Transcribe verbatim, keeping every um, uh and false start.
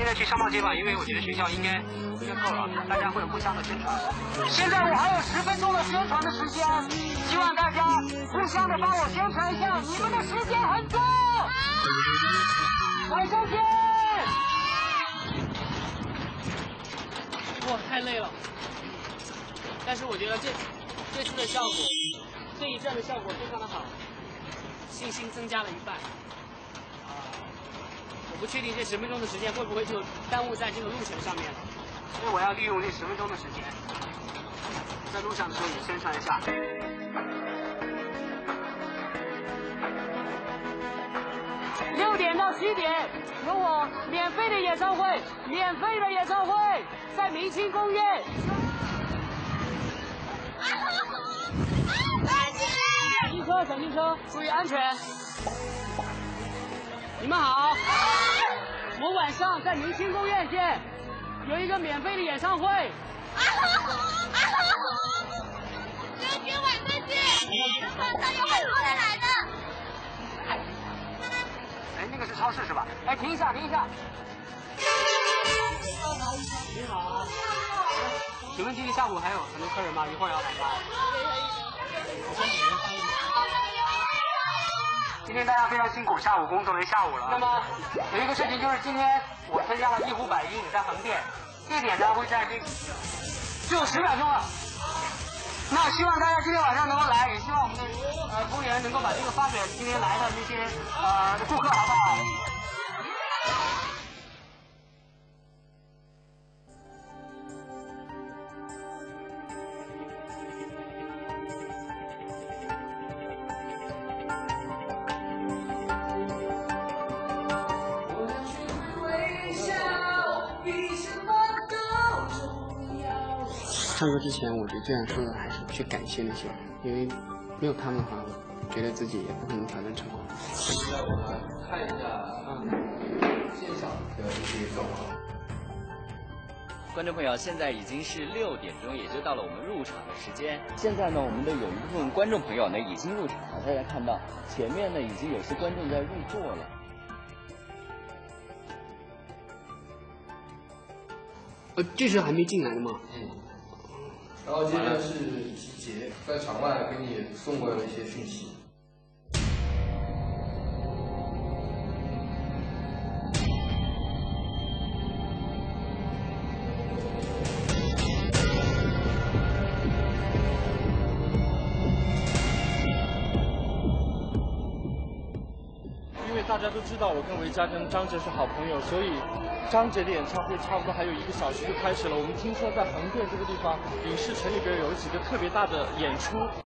现在去上报街吧，因为我觉得学校应该应该够了，大家会有互相的宣传。现在我还有十分钟的宣传的时间，希望大家互相的帮我宣传一下，你们的时间很多。晚上见。 哇，太累了。但是我觉得这这次的效果，这一阵的效果非常的好，信心增加了一半。啊，我不确定这十分钟的时间会不会就耽误在这个路程上面了， 所以我要利用这十分钟的时间，在路上的时候也宣传一下。 六点到七点有我免费的演唱会，免费的演唱会在明清公园。进车，小进车，注意安全。你们好，我晚上在明清公园见，有一个免费的演唱会。 今天晚上见，晚上有很多人来的。 哎，那个是超市是吧？哎，停一下，停一下。 你好， 请问今天下午还有很多客人吗？一会儿要来吗？今天大家非常辛苦，下午工作了一下午了。那么有一个事情就是今天我参加了一湖百英在横店，地点呢会在这，只有十秒钟了。那希望大家今天晚上能够来，也希望我们的呃服务员能够把这个发给今天来的那些呃顾客，好不好？ 唱歌之前，我觉得最想说的还是去感谢那些人，因为没有他们的话，我觉得自己也不可能挑战成功。 现在我们看一下嗯现场的一些状况。 观众朋友，现在已经是六点钟，也就到了我们入场的时间。现在呢，我们的有一部分观众朋友呢已经入场了，大家看到前面呢已经有些观众在入座了。 呃，这是还没进来的吗？ 嗯。然后接着是齐杰在场外给你送过一些讯息。 因为大家都知道我跟维嘉跟张哲是好朋友，所以张哲的演唱会差不多还有一个小时就开始了。我们听说在横店这个地方影视城里边有几个特别大的演出。